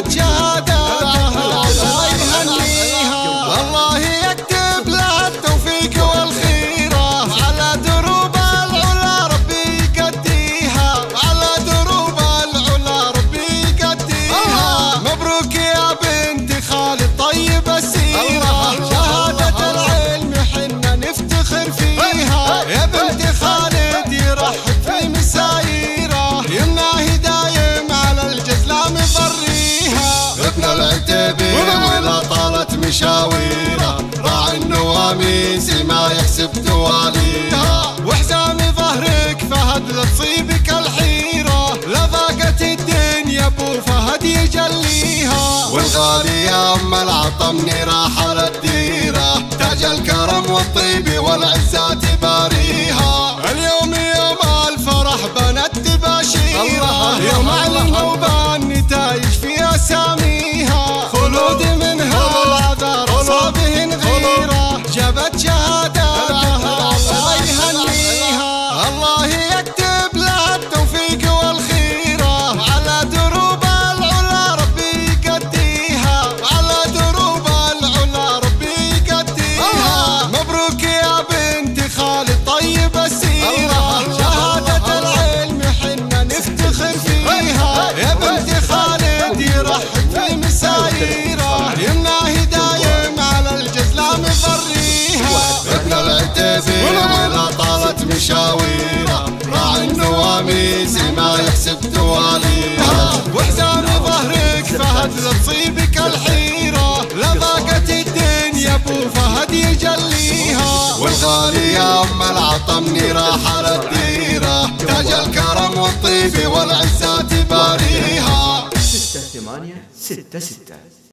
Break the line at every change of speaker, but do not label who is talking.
جابت شهاداتها الله يهنيها والله يكتب لها التوفيق والخيرة على دروب العلا ربي يقديها على دروب العلا ربي يقديها مبروك يا بنت خالد طيب السيرة شهادة العلم حنا نفتخر فيها يا بنت خالد يرحب في مسايره يمناه دايم على الجزلة مضريها ابن العتيبي ولا طالت مشاويره راعي النواميس ما يحسب تواليها وحزام ظهرك فهد لا تصيبك الحيرة لا ضاقت الدنيا ابو فهد يجليها والغالي يا ام العطمني راح للديره تاج الكرم والطيب والعزة تباريها اليوم يوم الفرح بنت تباشيرها يوم النوبة النتايج في اساميها خلود منها العذار صابهن غيره جابت شهاداتها الله يهنيها الله يكتب لها التوفيق والخيرة على دروب العلا ربي يقديها على دروب العلا ربي يقديها مبروك يا بنت خالد طيب السيرة شهادة العلم حنا نفتخر فيها يا بنت خالد يرحب في مسايره يمناه دايم على الجزلة مضريها ابن العتيبي ولا طالت مشاويره راعي النواميس ما يحسب تواليها وحزام ظهرك فهد لا تصيبك الحيرة لا ضاقت الدنيا ابو فهد يجليها والغالي يا ام العطمني راح للديره تاج الكرم والطيب والعزة تباريها
6 8 6 6